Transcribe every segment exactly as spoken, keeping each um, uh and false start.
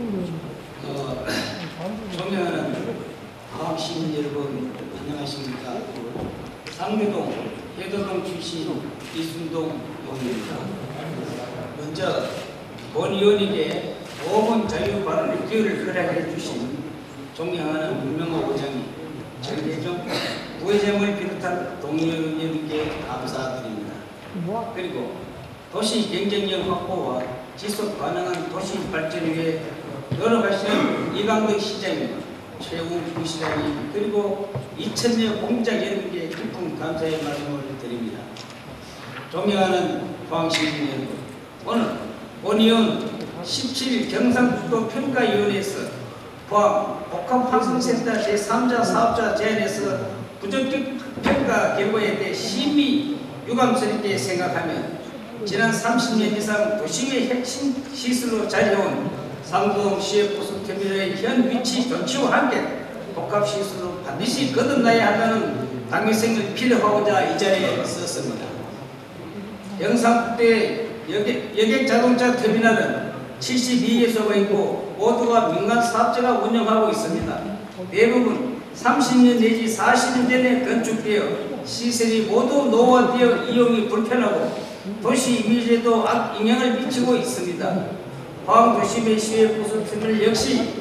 어, 존경하는 과학시민 여러분 안녕하십니까. 상계동 해도동 출신 이순동 의원입니다. 먼저 본 의원에게 오 분 자유 발언의 기회를 허락해 주신 존경하는 문명호 의장님, 정대중 부회장을 비롯한 동의원님께 감사드립니다. 그리고 도시 경쟁력 확보와 지속 가능한 도시 발전을 위해 노력하시는 이강덕 시장님, 최웅 부시장님, 그리고 이천 여 공작 여러분께 깊은 감사의 말씀을 드립니다. 존경하는 포항시민 여러분, 오늘 본의원 십칠 일 경상북도 평가위원회에서 포항 복합환승센터 제삼 자 사업자 제안에서 부정적 평가 결과에 대해 심히 유감스럽게 생각하며 지난 삼십 년 이상 도심의 핵심 시설로 자리해온 상도동 시외버스터미널의 현 위치 조치와 함께 복합시설로 반드시 거듭나야 한다는 당위성을 필요하고자 이 자리에 썼습니다. 영상국대 여객, 여객 자동차 터미널은 칠십이 개소가 있고 모두가 민간 사업자가 운영하고 있습니다. 대부분 삼십 년 내지 사십 년 전에 건축되어 시설이 모두 노후화되어 이용이 불편하고 도시 이미지에도 악영향을 미치고 있습니다. 포항도심의 시외버스터미널 역시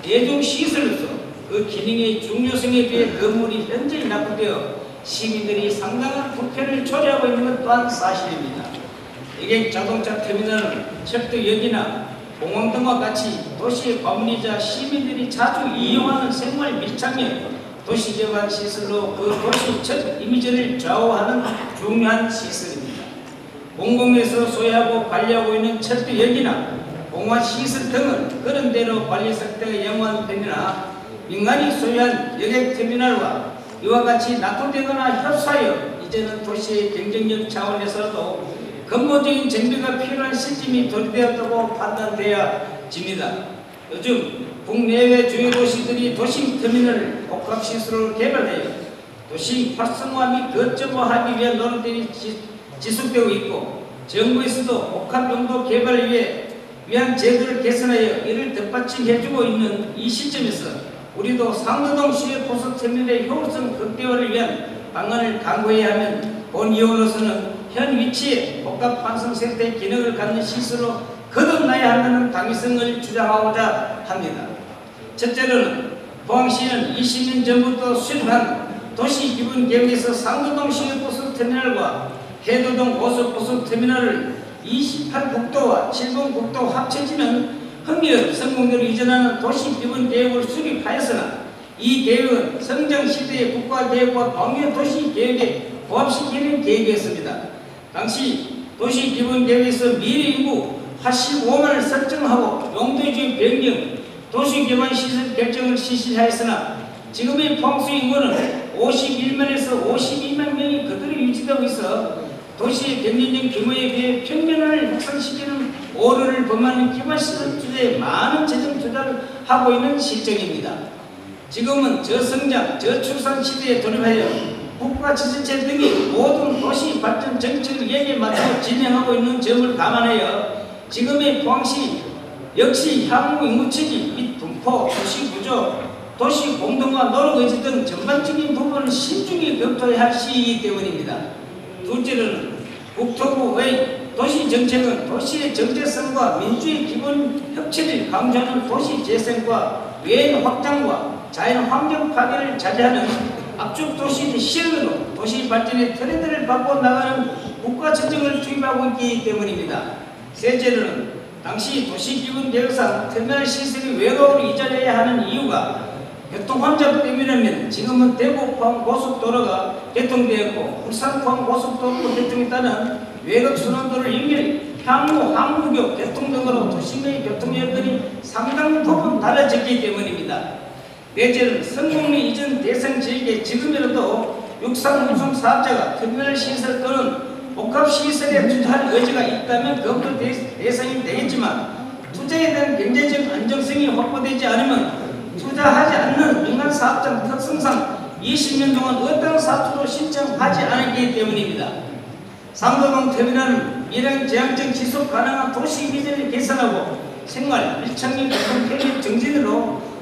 대중시설로서 그 기능의 중요성에 비해 건물이 현저히 낙후되어 시민들이 상당한 불편을 초래하고 있는 것 또한 사실입니다. 여객 자동차 터미널은 철도역이나 공항 등과 같이 도시의 관문이자 시민들이 자주 이용하는 생활 밀착형 도시개발 시설로 그 도시 첫 이미지를 좌우하는 중요한 시설입니다. 공공에서 소유하고 관리하고 있는 철도역이나 공화시설 등은 그런 대로 관리 상태가 영원한 편이나 민간이 소유한 여객터미널과 이와 같이 낙후되거나 협소하여 이제는 도시의 경쟁력 차원에서도 근본적인 정비가 필요한 시점이 도래되었다고 판단되어야 집니다. 요즘 국내외 주요 도시들이 도심 터미널을 복합시설로 개발하여 도시 활성화 및 거점화하기 위한 노력들이 지속되고 있고 정부에서도 복합용도 개발을 위해 위한 제도를 개선하여 이를 뒷받침해주고 있는 이 시점에서 우리도 상도동 시외버스터미널의 효율성 극대화를 위한 방안을 강구해야 하면 본 의원으로서는 현 위치에 복합환승센터의 기능을 갖는 시설로 거듭나야 한다는 당위성을 주장하고자 합니다. 첫째로는 포항시는 이십 년 전부터 수립한 도시기본계획에서 상도동 시외버스터미널과 해도동 고속버스터미널을 이십팔 국도와 칠 번 국도 합쳐지는 흥미업 성공도로 이전하는 도시기본계획을 수립하였으나 이 계획은 성장시대의 국가계획과 동해도시계획에 부합시키는 계획이었습니다. 당시 도시기본계획에서 미래 인구 팔십오만을 설정하고 용도주의 변경, 도시기반시설 결정을 실시하였으나 지금의 포항시 인구는 오십일만에서 오십이만 명이 그대로 유지되고 있어 도시의 경제적 규모에 비해 평균을 확산시키는 오류를 범하는 기반시설 투자에 많은 재정 투자를 하고 있는 실정입니다. 지금은 저성장, 저출산 시대에 돌입하여 국가지자체 등이 모든 도시 발전 정책을 여기에 맞춰 진행하고 있는 점을 감안하여 지금의 포항시 역시 향후 인구체계 및 분포, 도시구조, 도시 공동화 노력의지 등 전반적인 부분을 신중히 검토해야 할 시기이기 때문입니다. 둘째로는 국토부의 도시정책은 도시의 정체성과 민주의 기본 협치를 강조하는 도시재생과 외연 확장과 자연환경 파괴를 자제하는 압축도시 실험으로 도시 발전의 트렌드를 바꿔나가는 국가정책을 투입하고 있기 때문입니다. 셋째로는 당시 도시기본계획상 터미널 시설이 외곽으로 이전해야 하는 이유가 교통환자 때문이라면 지금은 대구 포항 고속도로가 개통되었고 울산 포항 고속도로도 개통에 따른 외곽 순환도를 연결해 향후 항구교 개통 등으로 도심의 교통여건이 상당 부분 달라졌기 때문입니다. 넷째는 성공리 이전 대상 지역에 지금이라도 육상 운송 사업자가 터미널 시설 또는 복합시설에 투자할 의지가 있다면 그것도 대상이 되겠지만 투자에 대한 경제적 안정성이 확보되지 않으면 투자하지 않는 민간 사업장 특성상 이십 년 동안 어떤 사업도 신청하지 않았기 때문입니다. 상도동 터미널은 미래지향적 지속 가능한 도시 미래를 개선하고 생활, 밀착력 교통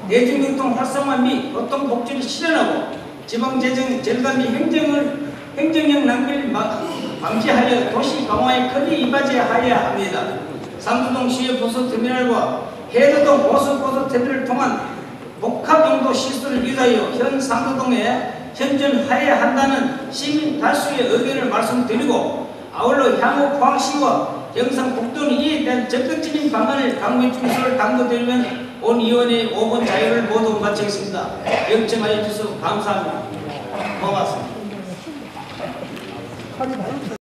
대중교통 활성화 및 교통복지를 실현하고 지방재정 절감 및 행정을 행정력 낭비를 막, 방지하여 도시 강화에 크게 이바지하여야 합니다. 상수동 시외 보수터미널과 해도동 보수보수터미널을 통한 복합용도 시설을 유도하여 현 상수동에 현존하여야 한다는 시민 다수의 의견을 말씀드리고, 아울러 향후 포항시와 경상북도는 이에 대한 적극적인 방안을 강구해 주시를 당부드리면 온 위원회의 오 분 자유를 모두 마치겠습니다. 영청하여 주셔서 감사합니다. 고맙습니다.